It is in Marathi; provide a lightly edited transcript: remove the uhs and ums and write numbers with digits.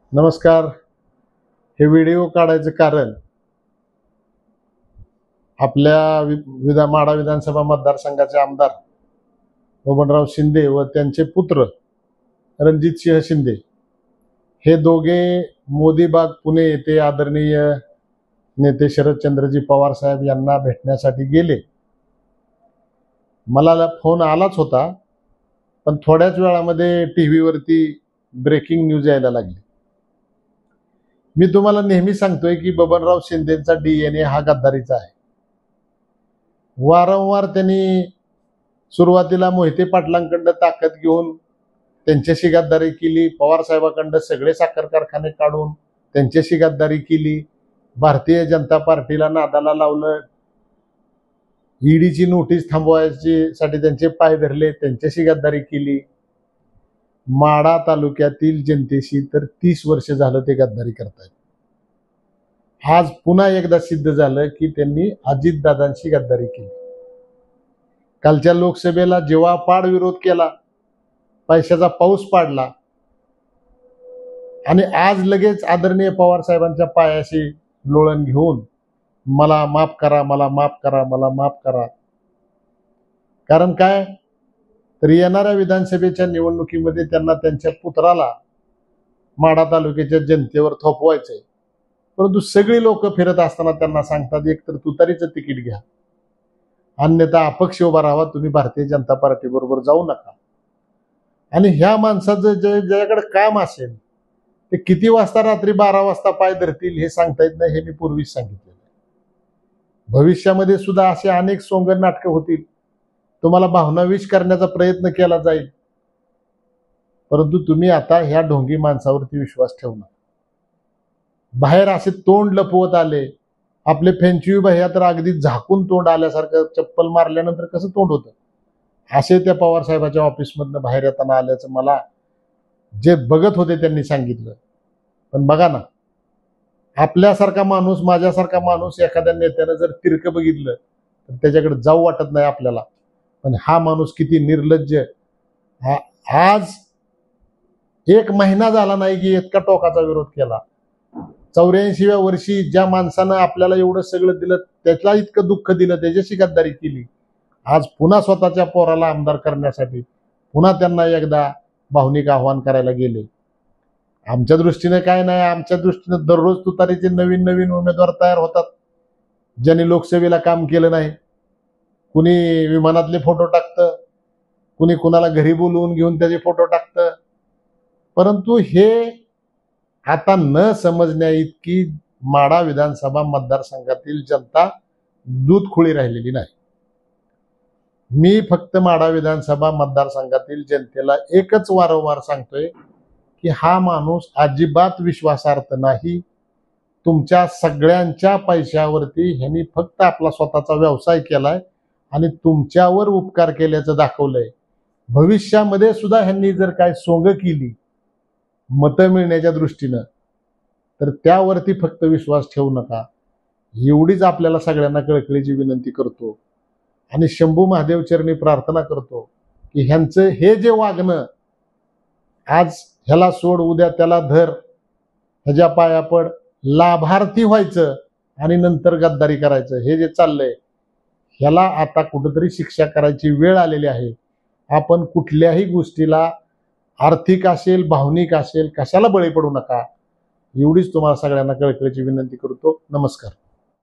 नमस्कार. हे व्हिडिओ काढायचं कारण आपल्या माढा विधानसभा मतदारसंघाचे आमदार बबनराव शिंदे व त्यांचे पुत्र रणजितसिंह शिंदे हे दोघे मोदीबाग पुणे येथे आदरणीय नेते शरदचंद्रजी पवार साहेब यांना भेटण्यासाठी गेले. मला फोन आलाच होता, पण थोड्याच वेळामध्ये टीव्हीवरती ब्रेकिंग न्यूज यायला लागली. मी तुम्हाला नेहमी सांगतोय की बबनराव शिंदेचा DNA हा गद्दारीचा आहे. वारंवार त्यांनी सुरुवातीला मोहिते पाटलांकडे ताकद घेऊन त्यांच्याशी गद्दारी केली. पवार साहेबांकडे सगळे साखर कारखाने काढून त्यांच्याशी गद्दारी केली. भारतीय जनता पार्टीला नादाला लावलं. ईडीची नोटीस थांबवायसाठी त्यांचे पाय धरले, त्यांच्याशी गद्दारी केली. माढा तालुक्यातील जनतेशी तर 30 वर्ष झालं ते गद्दारी करतायत. आज पुन्हा एकदा सिद्ध झालं की त्यांनी अजितदादांशी गद्दारी केली. कालच्या लोकसभेला जेव्हा पाड विरोध केला, पैशाचा पाऊस पाडला आणि आज लगेच आदरणीय पवार साहेबांच्या पायाशी लोळण घेऊन मला माफ करा, मला माफ करा, मला माफ करा. कारण काय, तर येणाऱ्या विधानसभेच्या निवडणुकीमध्ये त्यांना त्यांच्या पुत्राला माढा तालुक्याच्या जनतेवर थोपवायचंय. परंतु सगळी लोक फिरत असताना त्यांना सांगतात, एक तर तुतारीचं तिकीट घ्या, अन्यथा अपक्ष उभा राहावा, तुम्ही भारतीय जनता पार्टी बरोबर जाऊ नका. आणि ह्या माणसाचं ज्याच्याकडे काम असेल ते किती वाजता रात्री 12 वाजता पाय धरतील हे सांगता येत नाही. हे मी पूर्वीच सांगितलेलं आहे. भविष्यामध्ये सुद्धा असे अनेक सोंगण नाटकं होतील. तुम्हाला भावनाविश करण्याचा प्रयत्न केला जाईल, परंतु तुम्ही आता ह्या ढोंगी माणसावरती विश्वास ठेवू नका. बाहेर असे तोंड लपवत आले. आपले फेंचुई भैया तर अगदी झाकून तोंड आल्यासारखं, चप्पल मारल्यानंतर कसं तोंड होतं, असे त्या पवार साहेबाच्या ऑफिसमधनं बाहेर येताना आल्याचं मला जे बघत होते त्यांनी सांगितलं. पण बघा ना, आपल्यासारखा माणूस, माझ्यासारखा माणूस एखाद्या नेत्यानं जर तिरकं बघितलं तर त्याच्याकडे जाऊ वाटत नाही आपल्याला. पण हा माणूस किती निर्लज्ज. आज 1 महिना झाला नाही की इतका टोकाचा विरोध केला. 84व्या वर्षी ज्या माणसानं आपल्याला एवढं सगळं दिलं, त्याला इतकं दुःख दिलं, त्याच्याशी गद्दारी केली. आज पुन्हा स्वतःच्या पोराला आमदार करण्यासाठी पुन्हा त्यांना एकदा भावनिक आव्हान करायला गेले. आमच्या दृष्टीने काय नाही, आमच्या दृष्टीने दररोज तुतारीचे नवीन नवीन उमेदवार तयार होतात, ज्यांनी लोकसभेला काम केलं नाही. कुणी विमानातले फोटो टाकतं, कुणी कुणाला घरी बोलवून घेऊन त्याचे फोटो टाकतं. परंतु हे आता न समजण्या इतकी माढा विधानसभा मतदारसंघातील जनता दूधखोळी राहिलेली नाही. मी फक्त माढा विधानसभा मतदारसंघातील जनतेला एकच वारंवार सांगतोय की हा माणूस अजिबात विश्वासार्थ नाही. तुमच्या सगळ्यांच्या पैशावरती ह्यांनी फक्त आपला स्वतःचा व्यवसाय केलाय आणि तुमच्यावर उपकार केल्याचं दाखवलंय. भविष्यामध्ये सुद्धा ह्यांनी जर काय सोंग केली मतं मिळण्याच्या दृष्टीनं, तर त्यावरती फक्त विश्वास ठेवू नका. एवढीच आपल्याला सगळ्यांना कळकळीची विनंती करतो आणि शंभू महादेव चरणी प्रार्थना करतो की ह्यांचं हे जे वागणं, आज ह्याला सोड उद्या त्याला धर, ह्याच्या पाया पड, लाभार्थी व्हायचं आणि नंतर गद्दारी करायचं, हे जे चाललंय ह्याला आता कुठेतरी शिक्षा करायची वेळ आलेली आहे. आपण कुठल्याही गोष्टीला, आर्थिक असेल, भावनिक असेल, कशाला बळी पडू नका. एवढीच तुम्हाला सगळ्यांना कळकळीची विनंती करतो. नमस्कार.